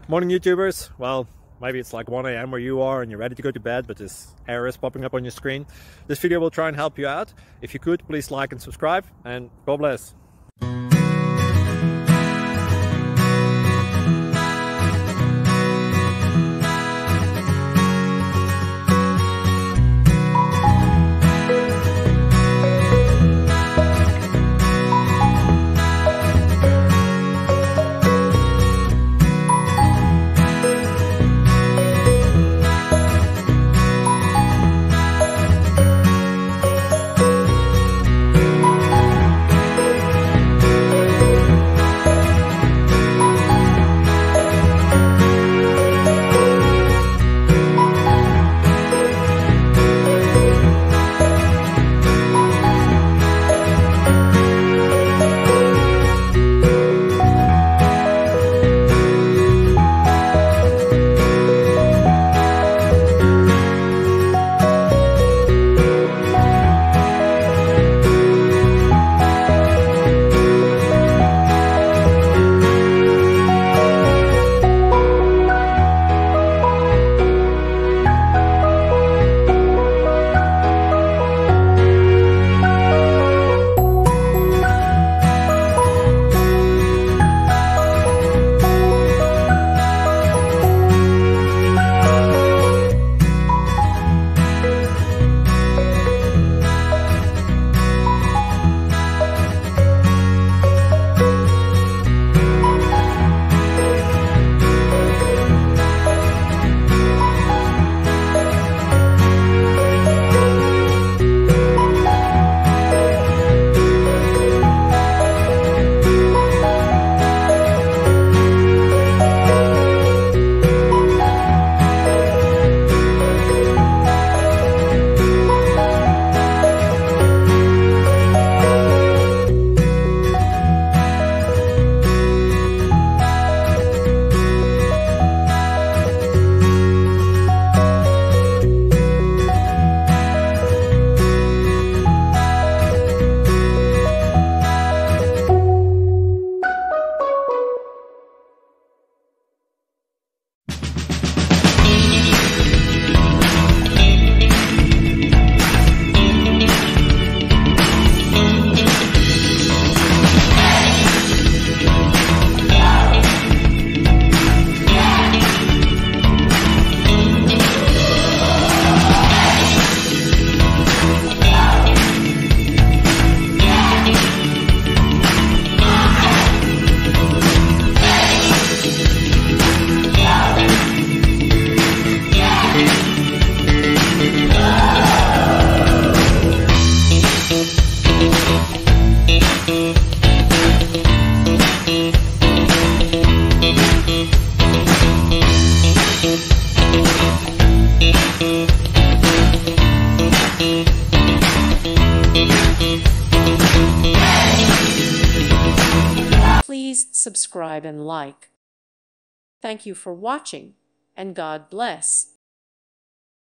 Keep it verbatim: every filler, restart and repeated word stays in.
Morning YouTubers. Well, maybe it's like one A M where you are and you're ready to go to bed, but this error is popping up on your screen. This video will try and help you out. If you could, please like and subscribe, and God bless. Please subscribe and like. Thank you for watching, and God bless.